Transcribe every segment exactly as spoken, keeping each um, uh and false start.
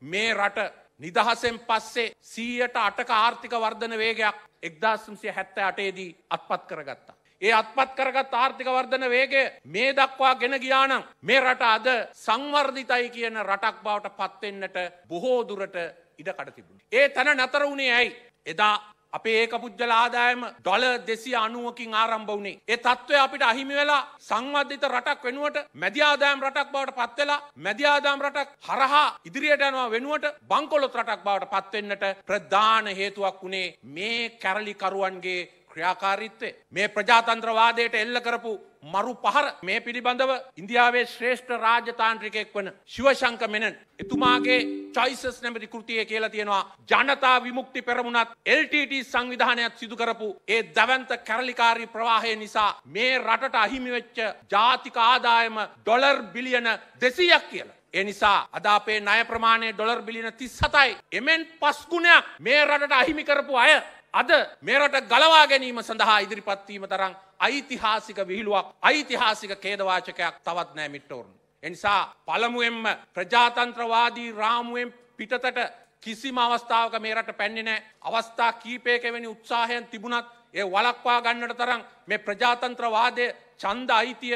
මේ රට නිදහසෙන් පස්සේ සීයට අටක ආර්ථික වර්ධන වේගයක් එක්දාස් නවසිය හැත්තෑ අටේ දී අත්පත් කරගත්තා. ඒ අත්පත් කරගත් ආර්ථික වර්ධන වේගය මේ දක්වා ගෙන ගියා නම් මේ රට අද සංවර්ධිතයි කියන රටක් බවට පත් වෙන්නට බොහෝ දුරට ඉඩ කඩ තිබුණා. ඒ තැන නතර වුණේ ඇයි? එදා අපේ ඒක පුජ්‍යල ආදායම ඩොලර් දෙසිය අනූවකින් ආරම්භ වුණේ. ඒ තත්ත්වය අපිට අහිමි වෙලා සංවර්ධිත රටක් වෙනුවට මැදි ආදායම් රටක් බවට පත් වෙලා මැදි ආදායම් රටක් හරහා ඉදිරියට යනවා වෙනුවට බංකොලොත් රටක් බවට පත් වෙන්නට ප්‍රධාන හේතුවක් වුණේ මේ කැරලිකරුවන්ගේ ක්‍රියාකාරීත්වය. මේ ප්‍රජාතන්ත්‍රවාදයට එල්ල කරපු මරු පහර. මේ පිළිබඳව ඉන්දියාවේ ශ්‍රේෂ්ඨ රාජතාන්ත්‍රිකයෙක් වන ශිවශංක මෙනන් එතුමාගේ choices නැමැති කෘතියේ කියලා තියෙනවා ජනතා විමුක්ති පෙරමුණත් එල් ටී ටී සංවිධානයත් සිදු කරපු ඒ දවන්ත කැරලිකාරී ප්‍රවාහය නිසා මේ රටට අහිමි වෙච්ච ජාතික ආදායම ඩොලර් බිලියන දෙසීයක් කියලා. ඒ නිසා අද අපේ ණය ප්‍රමාණය ඩොලර් බිලියන තිස් හතයි. එමෙන් පස් ගුණයක් මේ රටට අහිමි කරපු අය අද මේ රට ගලවා ගැනීම සඳහා ඉදිරිපත් වීම තරම් ඓතිහාසික විහිළුවක් ඓතිහාසික ඛේදවාචකයක් තවත් නැහැ මිට්ටෝරුනි. ඒ නිසා පළමුවෙන්ම ප්‍රජාතන්ත්‍රවාදී රාමුවෙන් පිටතට කිසිම අවස්ථාවක මේ රට පැන්නේ නැහැ. අවස්ථා කීපයක වෙනි උත්සාහයන් තිබුණත් ඒ වළක්වා ගන්නට තරම් මේ ප්‍රජාතන්ත්‍රවාදයේ ඡන්ද අයිතිය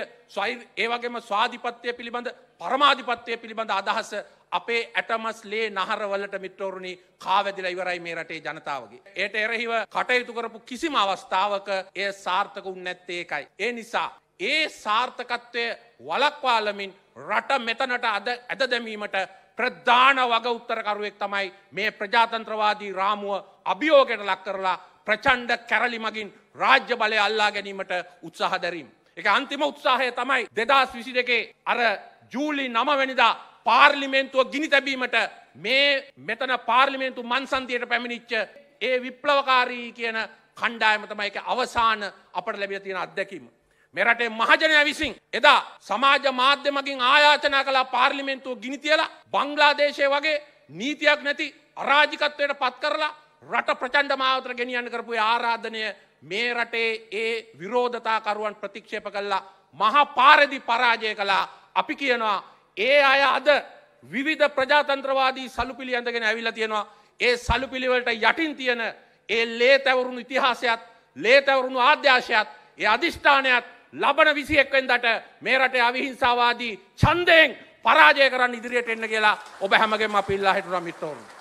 ඒ වගේම ස්වාධිපත්‍ය පිළිබඳ පරමාධිපත්‍ය පිළිබඳ අදහස අපේ ඇටමස් ලේ නහරවලට මිත්‍රවරුනි කාවැදිලා ඉවරයි මේ රටේ ජනතාවගේ. ඒට එරෙහිව කටයුතු කරපු කිසිම අවස්ථාවක එය සාර්ථක වුනේ නැත්තේ ඒකයි. ඒ නිසා ඒ සාර්ථකත්වය වළක්වාලමින් රට මෙතනට අද ඇද දැමීමට ප්‍රධාන වග උත්තරකරුවෙක් තමයි මේ ප්‍රජාතන්ත්‍රවාදී රාමුව අභියෝගයට ලක් කරලා ප්‍රචණ්ඩ කැරලි මගින් රාජ්‍ය බලය අල්ලා ගැනීමට උත්සාහ දැරීම. ඒක අන්තිම උත්සාහය තමයි දෙදාස් විසි දෙකේ අර ජූලි නවය වෙනිදා පාර්ලිමේන්තුව ගිනි තැබීමට මේ මෙතන පාර්ලිමේන්තු මන්සන්තියට පැමිණිච්ච ඒ විප්ලවකාරී කියන කණ්ඩායම තමයි ඒක අවසාන අපට ලැබිලා තියෙන අත්දැකීම. මේ රටේ මහජනයා විසින් එදා සමාජ මාධ්‍ය මගින් ආයාචනා කළ පාර්ලිමේන්තුව ගිනි තියලා බංග්ලාදේශයේ වගේ නීතියක් නැති අරාජිකත්වයට පත් කරලා රට ප්‍රචණ්ඩ මාවතට ගෙනියන්න කරපු ආරාධනය මේ රටේ ඒ විරෝධතාකරුවන් ප්‍රතික්ෂේප කළා මහා පාරේදී පරාජය කළා. අපි කියනවා ඒ අය අද විවිධ ප්‍රජාතන්ත්‍රවාදී සලුපිලි ඇඳගෙන ඇවිල්ලා තියෙනවා. ඒ සලුපිලි වලට යටින් තියෙන ඒ ලේතැවරුණු ඉතිහාසයත් ලේතැවරුණු ආද්‍යාශයත් ඒ අදිෂ්ඨානයත් ලබන විසි එක් වෙනිදාට මේ රටේ අවිහිංසාවාදී ඡන්දයෙන් පරාජය කරන්න ඉදිරියට එන්න කියලා ඔබ හැමගෙම අපි ඉල්ලා හිටුනා මිත්‍රවරුනි.